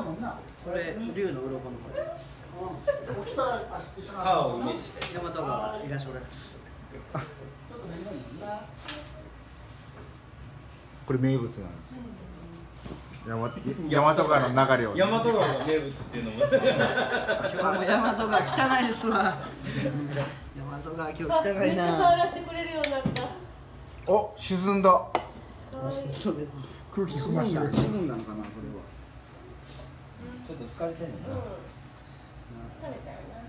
もんな。 これ竜の鱗のこれ。 起きたら一緒な。 川をイメージして。 大和川東浦です。 ちょっと眠いもんな。 これ名物なんですよ。大和川の流れを。 大和川の名物っていうのも。 今日も大和川汚いですわ。大和川今日汚いな。 めっちゃ触らせてくれるようになった。 お、沈んだ。 それ空気澄ました。沈んだのかなこれは。 ちょっと疲れてんのかな。 疲れたよな。